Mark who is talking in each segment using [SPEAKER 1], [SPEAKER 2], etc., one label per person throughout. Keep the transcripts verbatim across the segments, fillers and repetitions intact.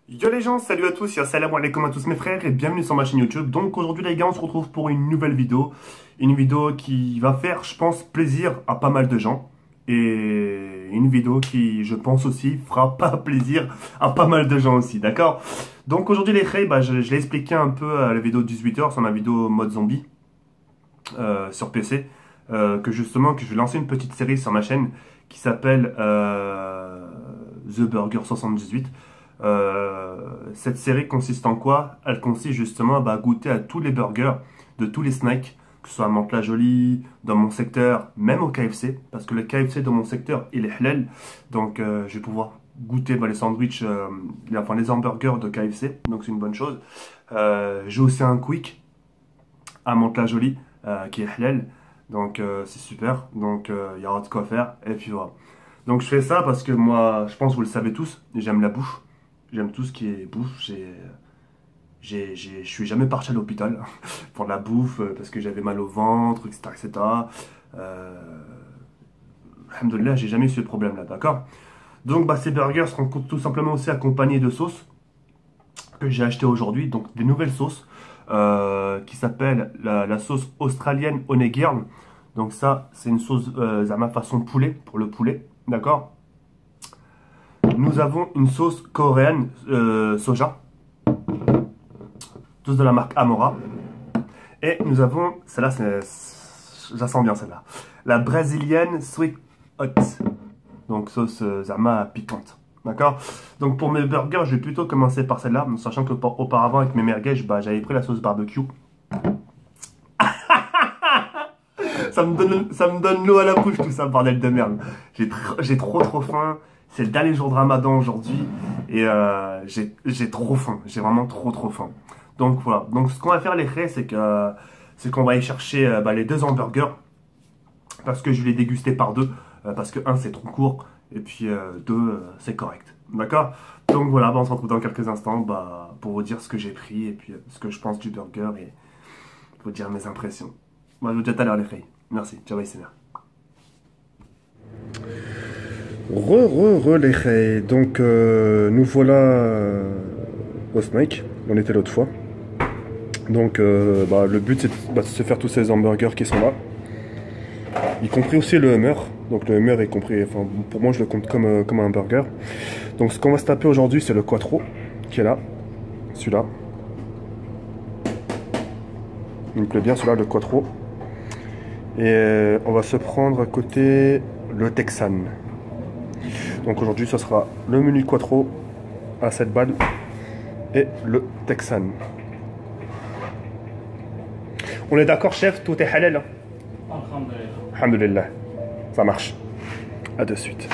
[SPEAKER 1] Yo les gens, salut à tous, salam alaikum à tous mes frères et bienvenue sur ma chaîne YouTube. Donc aujourd'hui les gars, on se retrouve pour une nouvelle vidéo. Une vidéo qui va faire, je pense, plaisir à pas mal de gens. Et une vidéo qui, je pense aussi, fera pas plaisir à pas mal de gens aussi, d'accord? Donc aujourd'hui les frères, bah, je, je l'ai expliqué un peu à la vidéo de dix-huit heures sur ma vidéo mode zombie euh, sur P C. Euh, que justement, que je vais lancer une petite série sur ma chaîne qui s'appelle euh, The Burger soixante-dix-huit. Euh, cette série consiste en quoi? Elle consiste justement bah, à goûter à tous les burgers, de tous les snacks, que ce soit à Mantes-la-Jolie, dans mon secteur, même au K F C, parce que le K F C dans mon secteur, il est halal, donc euh, je vais pouvoir goûter bah, les sandwichs, euh, les, enfin les hamburgers de K F C, donc c'est une bonne chose. Euh, J'ai aussi un Quick à Mantes-la-Jolie, euh, qui est halal, donc euh, c'est super, donc euh, il y aura de quoi faire, et puis voilà. Donc je fais ça parce que moi, je pense que vous le savez tous, j'aime la bouffe. J'aime tout ce qui est bouffe. J'ai, j'ai, j'ai, je suis jamais parti à l'hôpital pour de la bouffe euh, parce que j'avais mal au ventre, et cetera, et cetera. Euh, Alhamdoulilah, j'ai jamais eu ce problème-là, d'accord? Donc, bah, ces burgers seront tout simplement aussi accompagnés de sauces que j'ai achetées aujourd'hui. Donc, des nouvelles sauces euh, qui s'appellent la, la sauce australienne Honey Girl. Donc, ça, c'est une sauce euh, à ma façon poulet, pour le poulet, d'accord? Nous avons une sauce coréenne euh, soja, tous de la marque Amora. Et nous avons, celle-là, je la sens bien celle-là, la brésilienne Sweet Hot, donc sauce euh, zama piquante. D'accord? Donc pour mes burgers, je vais plutôt commencer par celle-là, sachant que auparavant avec mes merguez, bah, j'avais pris la sauce barbecue. ça me donne, ça me donne l'eau à la bouche tout ça, bordel de merde. J'ai j'ai trop trop faim. C'est le dernier jour de Ramadan aujourd'hui et euh, j'ai trop faim. J'ai vraiment trop trop faim. Donc voilà. Donc ce qu'on va faire les frères, c'est que c'est qu'on va aller chercher euh, bah, les deux hamburgers parce que je vais les déguster par deux euh, parce que un c'est trop court et puis euh, deux euh, c'est correct. D'accord? Donc voilà, bah, on se retrouve dans quelques instants bah, pour vous dire ce que j'ai pris et puis euh, ce que je pense du burger et vous dire mes impressions. Moi je vous dis à tout à l'heure les frères. Merci. Ciao, bye, c'est bien. Re, re, re les frères. Donc euh, nous voilà euh, au Snake. On était l'autre fois. Donc euh, bah, le but c'est de, bah, de se faire tous ces hamburgers qui sont là. Y compris aussi le Hummer. Donc le Hummer est compris, enfin pour moi je le compte comme, euh, comme un burger. Donc ce qu'on va se taper aujourd'hui c'est le Quattro qui est là. Celui-là. Il me plaît bien celui-là, le Quattro. Et euh, on va se prendre à côté le Texan. Donc aujourd'hui ça sera le menu Quattro à sept balles et le Texan. On est d'accord chef, tout est halal hein? Alhamdulillah. Ça marche. A de suite.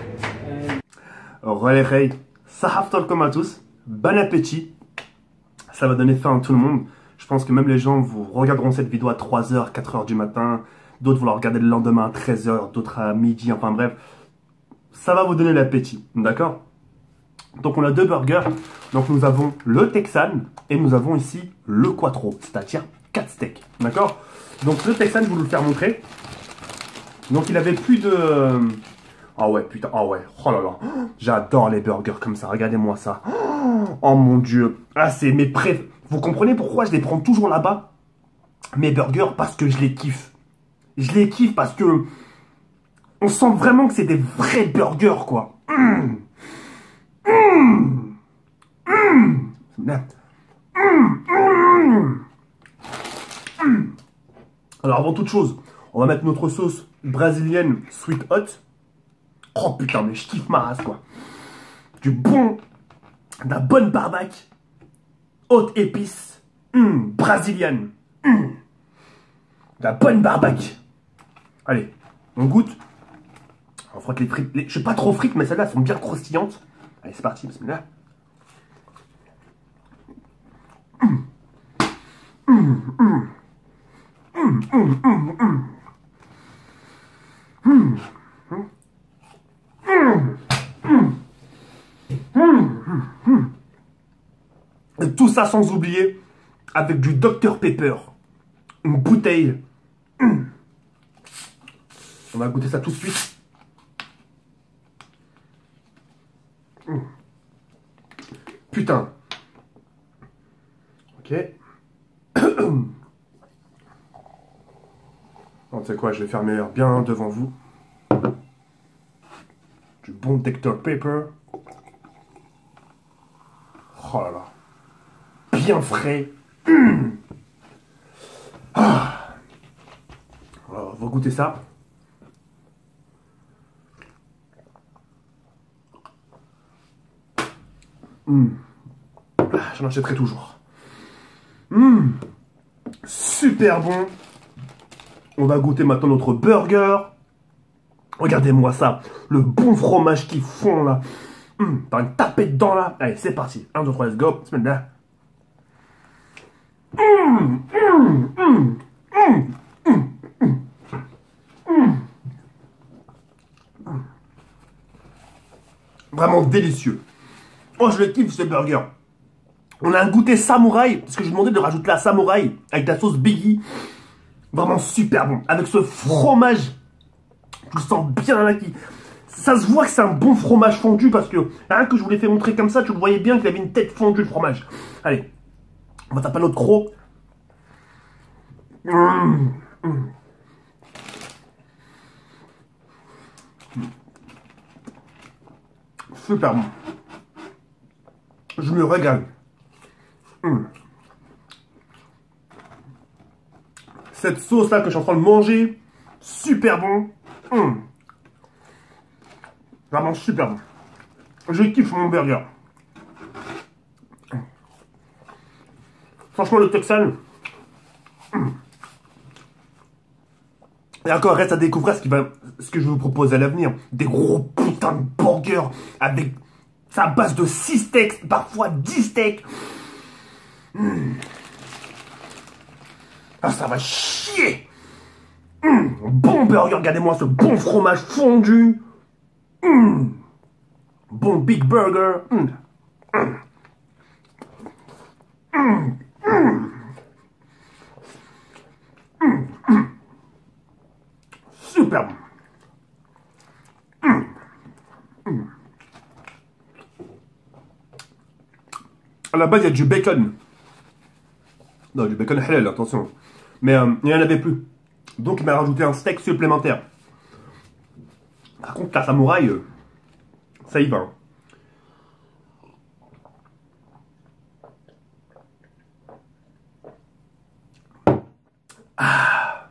[SPEAKER 1] Relais, sahaftal comme à tous. Bon appétit. Ça va donner faim à tout le monde. Je pense que même les gens vous regarderont cette vidéo à trois heures, quatre heures du matin. D'autres vont la regarder le lendemain à treize heures, d'autres à midi, enfin bref. Ça va vous donner l'appétit, d'accord? Donc on a deux burgers. Donc nous avons le Texan et nous avons ici le Quattro, c'est-à-dire quatre steaks, d'accord? Donc le Texan, je vais vous le faire montrer. Donc il avait plus de... Ah ouais, putain, ah ouais, oh là là. J'adore les burgers comme ça, regardez-moi ça. Oh mon dieu. Ah c'est mes préf... Vous comprenez pourquoi je les prends toujours là-bas? Mes burgers, parce que je les kiffe. Je les kiffe parce que... On sent vraiment que c'est des vrais burgers, quoi. Mmh. Mmh. Mmh. Mmh. Mmh. Alors avant toute chose, on va mettre notre sauce brésilienne Sweet Hot. Oh putain, mais je kiffe ma race, quoi. Du bon, de la bonne barbaque, haute épice, mmh, brésilienne. Mmh. De la bonne barbaque. Allez, on goûte. On frotte les frites. Les... Je suis pas trop frites, mais celles-là sont bien croustillantes. Allez, c'est parti, bismillah. Mmh. Mmh, mmh. Mmh, mmh, mmh, mmh. Mmh. Et tout ça sans oublier avec du docteur Pepper, une bouteille. Mmh. On va goûter ça tout de suite. Mmh. Putain. Ok. Tu sais quoi, je vais faire meilleur bien devant vous. Du bon docteur Pepper. Oh là là. Bien frais. Mmh. Ah. Alors, on va goûter ça. Mmh. J'en achèterai toujours. Mmh. Super bon. On va goûter maintenant notre burger. Regardez-moi ça. Le bon fromage qui fond là. Mmh. Par une tapée dedans là. Allez, c'est parti. un, deux, trois, let's go. Bismillah. Mmh. Mmh. Mmh. Mmh. Mmh. Vraiment délicieux. Oh, je le kiffe ce burger. On a un goûter samouraï, parce que je lui ai demandé de rajouter la samouraï avec la sauce Biggie. Vraiment super bon. Avec ce fromage, tu le sens bien là. Qui... Ça se voit que c'est un bon fromage fondu, parce que rien que je vous l'ai fait montrer comme ça, tu le voyais bien qu'il avait une tête fondue le fromage. Allez, on va taper notre croc. Mmh. Mmh. Super bon. Je me régale. Mmh. Cette sauce là que je suis en train de manger, super bon. Mmh. Vraiment super bon. Je kiffe mon burger. Franchement, le Texan. Mmh. Et encore, reste à découvrir ce, qui va, ce que je vous propose à l'avenir. Des gros putains de burgers avec sa base de six steaks, parfois dix steaks. Mmh. Ah, ça va chier. Mmh. Bon burger, regardez-moi ce bon fromage fondu. Mmh. Bon big burger. Mmh. Mmh. Mmh. Mmh. Mmh. Super bon. Mmh. Mmh. À la base, il y a du bacon. Non, du bacon halal, attention. Mais euh, il n'y en avait plus. Donc, il m'a rajouté un steak supplémentaire. Par contre, la samouraï, euh, ça y va. Ah.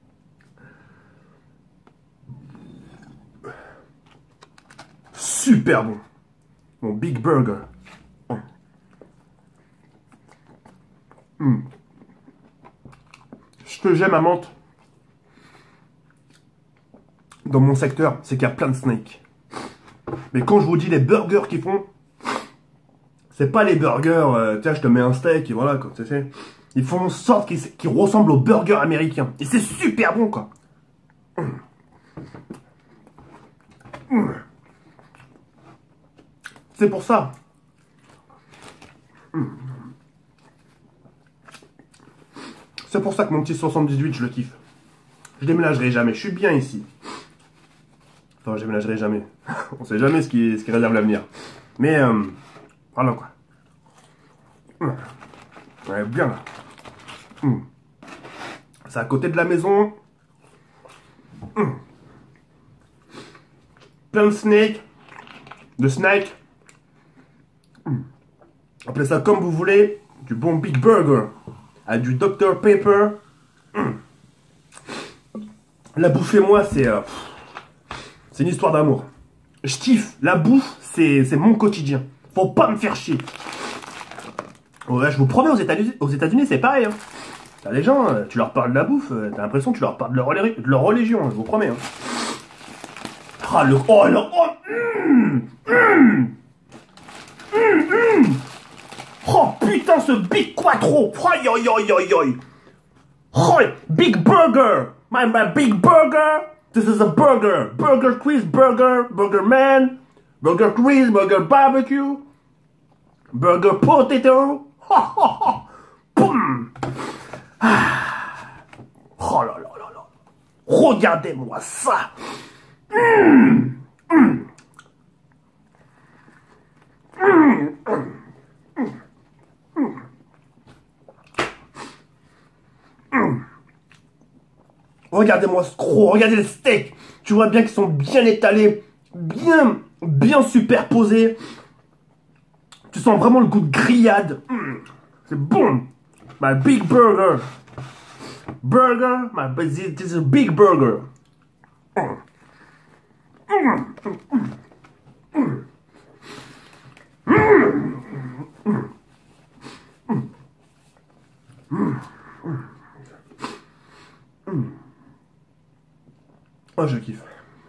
[SPEAKER 1] Super bon. Mon big burger. Mmh. Ce que j'aime à Mantes, dans mon secteur, c'est qu'il y a plein de snakes. Mais quand je vous dis les burgers qu'ils font, c'est pas les burgers, euh, tiens, je te mets un steak et voilà, quoi, tu sais. Ils font en sorte qu'ils qu'ils ressemblent aux burgers américains. Et c'est super bon, quoi. Mmh. Mmh. C'est pour ça. Mmh. C'est pour ça que mon petit soixante-dix-huit, je le kiffe. Je déménagerai jamais. Je suis bien ici. Enfin, je déménagerai jamais. On sait jamais ce qui, ce qui réserve l'avenir. Mais, euh, voilà quoi. Mmh. Ouais, bien là. Mmh. C'est à côté de la maison. Mmh. Plein de snakes. De snacks. Mmh. Appelez ça comme vous voulez. Du bon Big Burger. Avec du docteur Pepper. Mmh. La bouffe et moi, c'est euh, c'est une histoire d'amour. Je kiffe. La bouffe, c'est mon quotidien. Faut pas me faire chier. Ouais, je vous promets, aux États-Unis, aux États-Unis, c'est pareil. Hein. T'as les gens, tu leur parles de la bouffe, t'as l'impression que tu leur parles de leur, de leur religion, je vous promets. Hein. Ah, le... Oh, le... Oh, mmh, mmh, mmh, mmh. Oh, putain, ce Big Quattro. Oi, oi, oi, oi, oi. Oh, Big Burger. My, my Big Burger. This is a burger. Burger Chris, Burger, Burger Man. Burger Chris, Burger Barbecue. Burger Potato. Oh, oh, oh. Boum. Ah. Oh là là là là. Regardez-moi ça. Mmh. Mmh. Mmh. Regardez-moi ce croc, regardez le steak. Tu vois bien qu'ils sont bien étalés, bien, bien superposés. Tu sens vraiment le goût de grillade. Mmh, c'est bon. My big burger. Burger, my this is a big burger. Mmh. Mmh. Mmh. Oh, je kiffe.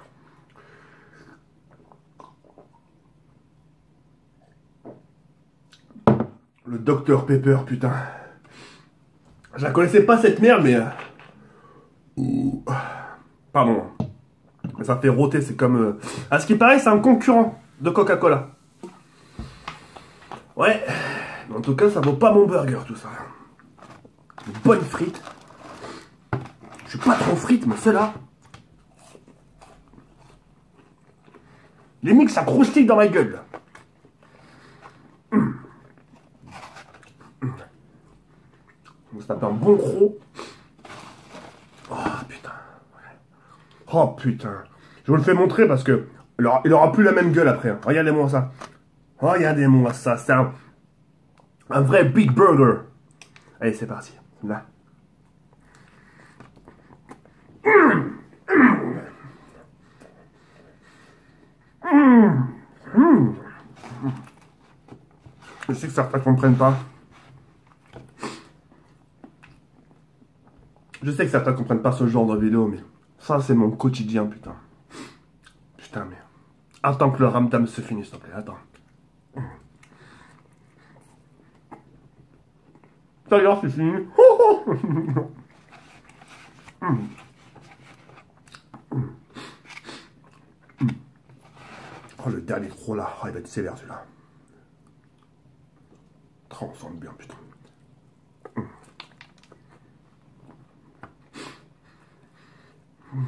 [SPEAKER 1] Le docteur Pepper, putain. Je la connaissais pas cette merde, mais... Ouh. Pardon. Mais ça fait rôter, c'est comme... Euh... À ce qui paraît, c'est un concurrent de Coca-Cola. Ouais. Mais en tout cas, ça vaut pas mon burger, tout ça. Une bonne frite. Je suis pas trop frite, mais celle-là... Les mix, ça croustille dans ma gueule, là. Mmh. Mmh. On se tape un bon croc. Oh, putain. Oh, putain. Je vous le fais montrer parce que il aura, il aura plus la même gueule après. Hein. Regardez-moi ça. Regardez-moi ça. C'est un, un vrai big burger. Allez, c'est parti. Là. Mmh. Mmh. Mmh. Je sais que certains ne comprennent pas. Je sais que certains ne comprennent pas ce genre de vidéo, mais ça, c'est mon quotidien, putain. Putain, mais... Attends que le ramdam se finisse, s'il te plaît. Attends. D'ailleurs, c'est fini. Oh, le dernier croc là, oh, il va être sévère celui-là. Transcende bien, putain. Mmh.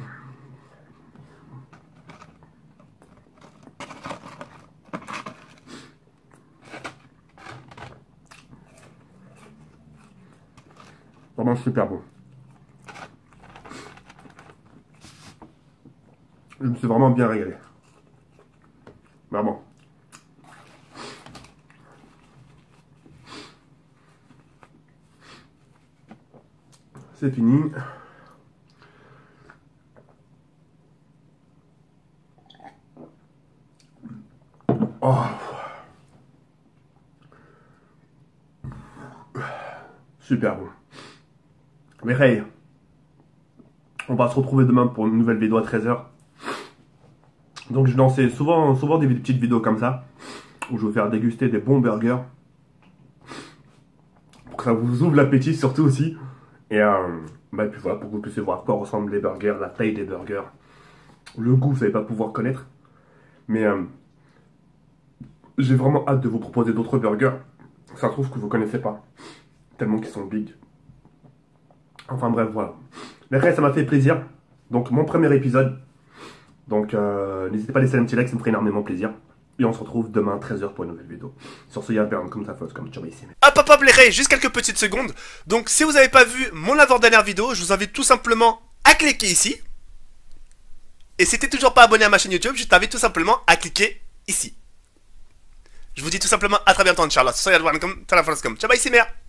[SPEAKER 1] Vraiment super bon. Je me suis vraiment bien régalé. Vraiment. C'est fini. Oh. Super bon. Mais hey, on va se retrouver demain pour une nouvelle vidéo à treize heures. Donc je lançais souvent, souvent des petites vidéos comme ça, où je vais vous faire déguster des bons burgers. Pour que ça vous ouvre l'appétit surtout aussi. Et, euh, bah, et puis voilà, pour que vous puissiez voir à quoi ressemblent les burgers, la taille des burgers. Le goût, vous n'allez pas pouvoir connaître. Mais euh, j'ai vraiment hâte de vous proposer d'autres burgers. Ça se trouve que vous ne connaissez pas. Tellement qu'ils sont big. Enfin bref, voilà. Mais après, ça m'a fait plaisir. Donc mon premier épisode. Donc euh, n'hésitez pas à laisser un petit like, ça me ferait énormément plaisir. Et on se retrouve demain treize heures pour une nouvelle vidéo. Sur ce, y'a un comme ça fausse, comme tu vois ici.
[SPEAKER 2] Hop hop hop les rays, juste quelques petites secondes. Donc si vous n'avez pas vu mon avant-dernière vidéo, je vous invite tout simplement à cliquer ici. Et si t'es toujours pas abonné à ma chaîne YouTube, je t'invite tout simplement à cliquer ici. Je vous dis tout simplement à très bientôt, Inch'Allah. Sur ce, y'a comme, ciao bye, ici, mère.